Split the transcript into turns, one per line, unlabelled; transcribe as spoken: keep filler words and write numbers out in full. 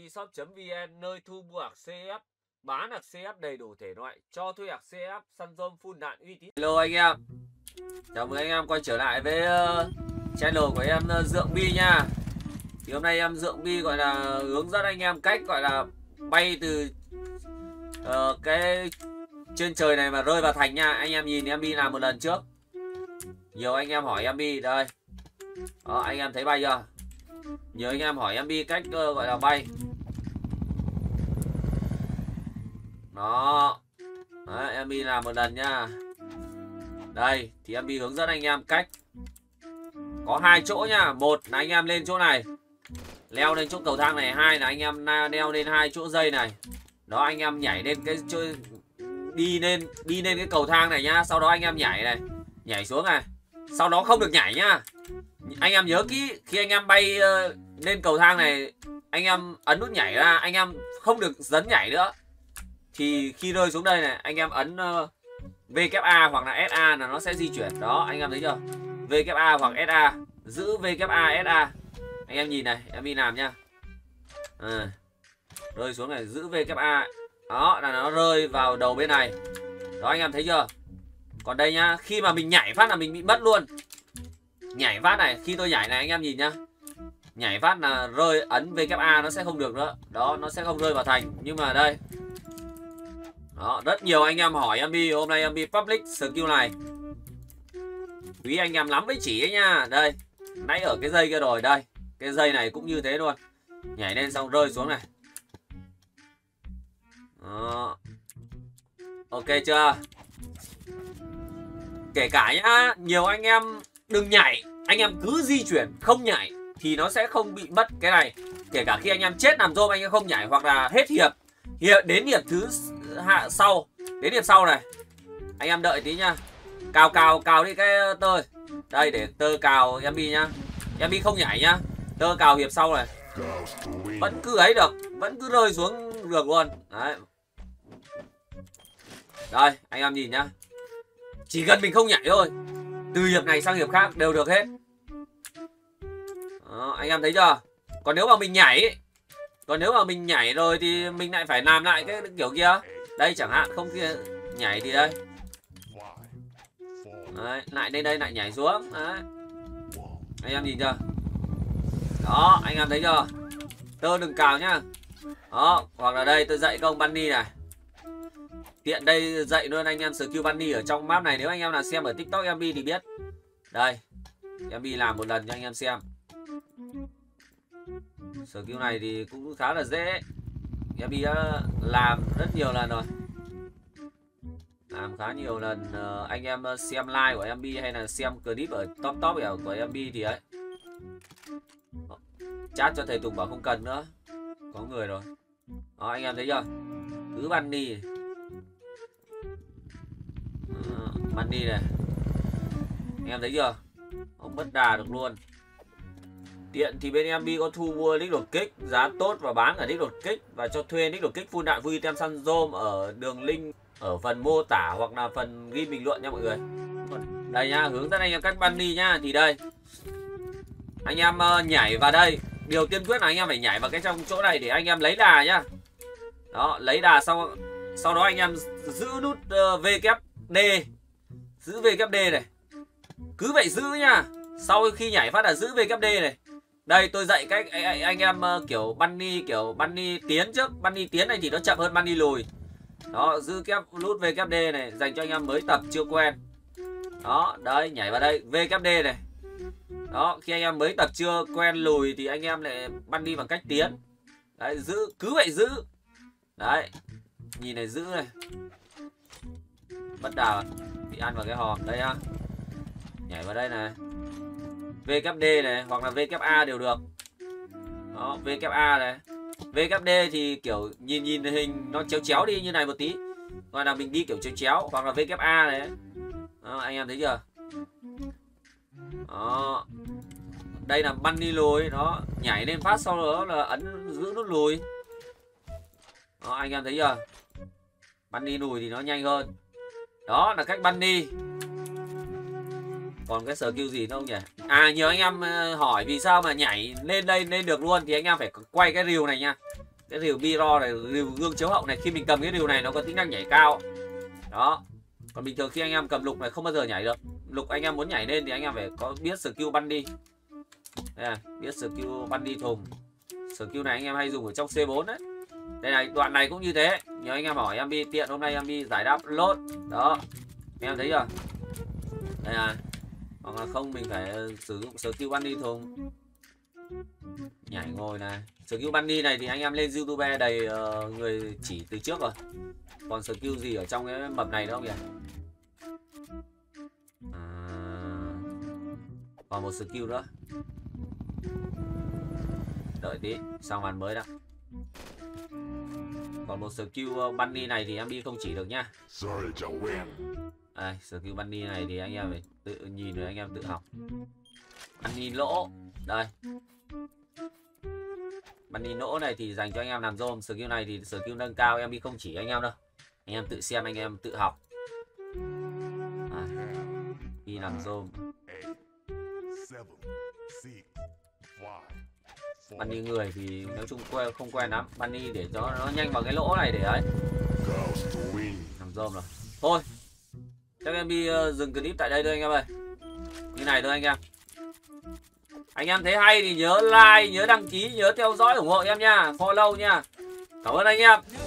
Ubisoft chấm vn, nơi thu mua ạc xê ép, bán ạc xê ép đầy đủ thể loại, cho thuê ạc xê ép, săn rôm full đạn uy tín. Hello anh em, chào mừng anh em quay trở lại với uh, channel của em uh, Dượng Bi nha. Thì hôm nay em Dượng Bi gọi là hướng dẫn anh em cách gọi là bay từ uh, cái trên trời này mà rơi vào thành nha. Anh em nhìn em Bi làm một lần trước, nhiều anh em hỏi em Bi đây. Đó, anh em thấy bay chưa? Nhiều anh em hỏi em Bi cách uh, gọi là bay. Đó. Đấy, em Bi làm một lần nha. Đây thì em Bi hướng dẫn anh em cách. Có hai chỗ nha. Một là anh em lên chỗ này, leo lên chỗ cầu thang này. Hai là anh em leo lên hai chỗ dây này. Đó, anh em nhảy lên cái chỗ, đi lên đi lên cái cầu thang này nhá. Sau đó anh em nhảy này, nhảy xuống này. Sau đó không được nhảy nhá. Anh em nhớ kỹ, khi anh em bay uh, lên cầu thang này, anh em ấn nút nhảy ra, anh em không được dấn nhảy nữa. Thì khi rơi xuống đây này, anh em ấn uh, vê kép a hoặc là ét a là nó sẽ di chuyển. Đó, anh em thấy chưa? vê kép a hoặc ét a, giữ vê kép a, ét a. Anh em nhìn này, em đi làm nhá. À, rơi xuống này, giữ vê kép a. Đó, là nó rơi vào đầu bên này. Đó, anh em thấy chưa? Còn đây nhá, khi mà mình nhảy phát là mình bị mất luôn. Nhảy phát này, khi tôi nhảy này anh em nhìn nhá. Nhảy phát là rơi, ấn vê kép a nó sẽ không được nữa. Đó, nó sẽ không rơi vào thành. Nhưng mà đây. Đó, rất nhiều anh em hỏi em Bi, hôm nay em Bi public skill này. Quý anh em lắm với chỉ ấy nha. Đây, nãy ở cái dây kia rồi, đây. Cái dây này cũng như thế luôn. Nhảy lên xong rơi xuống này. Đó. Ok chưa? Kể cả nhá, nhiều anh em đừng nhảy, anh em cứ di chuyển không nhảy thì nó sẽ không bị mất cái này. Kể cả khi anh em chết nằm rôm anh em không nhảy, hoặc là hết hiệp, hiệp đến hiệp thứ hạ sau, đến hiệp sau này anh em đợi tí nhá. Cào cào cào đi cái tơ. Đây, để tơ cào em Bi nhá. Em Bi không nhảy nhá. Tơ cào hiệp sau này vẫn cứ ấy được, vẫn cứ rơi xuống được luôn. Đấy. Đây, anh em nhìn nhá. Chỉ cần mình không nhảy thôi, từ hiệp này sang hiệp khác đều được hết. Đó, anh em thấy chưa? Còn nếu mà mình nhảy, còn nếu mà mình nhảy rồi thì mình lại phải làm lại cái kiểu kia. Đây chẳng hạn, không kia nhảy thì đây. Đấy, lại đây đây lại nhảy xuống. Đấy. Anh em nhìn chưa? Đó, anh em thấy chưa? Tơ đừng cào nhá. Đó, hoặc là đây tôi dạy công bunny này. Tiện đây dạy luôn anh em skill bunny ở trong map này. Nếu anh em nào xem ở TikTok em Bi thì biết. Đây, em Bi làm một lần cho anh em xem. Skill này thì cũng khá là dễ. Em Bi đã làm rất nhiều lần rồi. Làm khá nhiều lần. uh, Anh em xem live của em Bi hay là xem clip ở top top của em Bi thì ấy, chat cho thầy Tùng bảo không cần nữa, có người rồi. Đó, anh em thấy chưa? Cứ bunny uh, bunny này, anh em thấy chưa? Không mất đà được luôn. Tiện thì bên em Bi có thu mua nick đột kích giá tốt và bán ở nick đột kích, và cho thuê nick đột kích full đạn vui tem săn rôm ở đường link ở phần mô tả hoặc là phần ghi bình luận nha mọi người. Đây nhá, hướng dẫn anh em cách bunny nhá. Thì đây, anh em uh, nhảy vào đây. Điều tiên quyết là anh em phải nhảy vào cái trong chỗ này để anh em lấy đà nhá. Đó, lấy đà xong, sau đó anh em giữ nút uh, vê kép đê, giữ vê kép đê này, cứ vậy giữ nhá. Sau khi nhảy phát là giữ vê kép đê này. Đây tôi dạy cách anh, anh em uh, kiểu bunny, kiểu bunny tiến trước. Bunny tiến này thì nó chậm hơn bunny lùi. Đó, giữ kép nút vê kép đê này, dành cho anh em mới tập chưa quen. Đó, đấy, nhảy vào đây, vê kép đê này. Đó, khi anh em mới tập chưa quen lùi thì anh em lại bunny bằng cách tiến. Đấy, giữ, cứ vậy giữ. Đấy, nhìn này, giữ này. Bất đà bị ăn vào cái hòm, đây ha. Nhảy vào đây này, vê kép đê này, hoặc là vê kép a đều được. Đó, vê kép a này. vê kép đê thì kiểu nhìn nhìn hình nó chéo chéo đi như này một tí, gọi là mình đi kiểu chéo chéo, hoặc là vê kép a này. Đó, anh em thấy chưa? Đó, đây là bunny lùi. Đó, nhảy lên phát sau đó là ấn giữ nút lùi. Đó, anh em thấy chưa? Bunny lùi thì nó nhanh hơn. Đó là cách bunny. Còn cái skill gì nữa không nhỉ? À, nhiều anh em hỏi vì sao mà nhảy lên đây lên được luôn, thì anh em phải quay cái rìu này nha. cái rìu Biro này, rìu gương chiếu hậu này, khi mình cầm cái rìu này nó có tính năng nhảy cao. Đó. Còn bình thường khi anh em cầm lục này không bao giờ nhảy được. Lục anh em muốn nhảy lên thì anh em phải có biết skill bắn đi. Đây này, biết skill bắn đi thùng. Skill này anh em hay dùng ở trong C bốn đấy. Đây này, đoạn này cũng như thế. Nhớ anh em hỏi em đi tiện hôm nay em đi giải đáp lốt. Đó. Anh em thấy chưa? Đây này. Hoặc là không mình phải sử dụng skill bắn đi thùng. Nhảy ngồi này. Skill bắn đi này thì anh em lên YouTube đầy uh, người chỉ từ trước rồi. Còn skill gì ở trong cái mập này đâu không nhỉ? À, còn một skill nữa. Đợi tí, sang màn mới đã. Còn một skill bắn đi này thì em đi không chỉ được nhá. Đây, skill bắn đi này thì anh em phải tự nhìn rồi anh em tự học. Bắn đi lỗ. Đây. Bắn đi lỗ này thì dành cho anh em làm rôm. Skill này thì skill nâng cao, em đi không chỉ anh em đâu. Anh em tự xem, anh em tự học. À, đi làm rôm. Bắn đi người thì nói chung quen, không quen lắm. Bắn đi để cho nó nhanh vào cái lỗ này để ấy. Làm rôm rồi. Thôi, chắc em đi uh, dừng clip tại đây thôi anh em ơi. Như này thôi anh em. Anh em thấy hay thì nhớ like, nhớ đăng ký, nhớ theo dõi ủng hộ em nha. Follow nha. Cảm ơn anh em.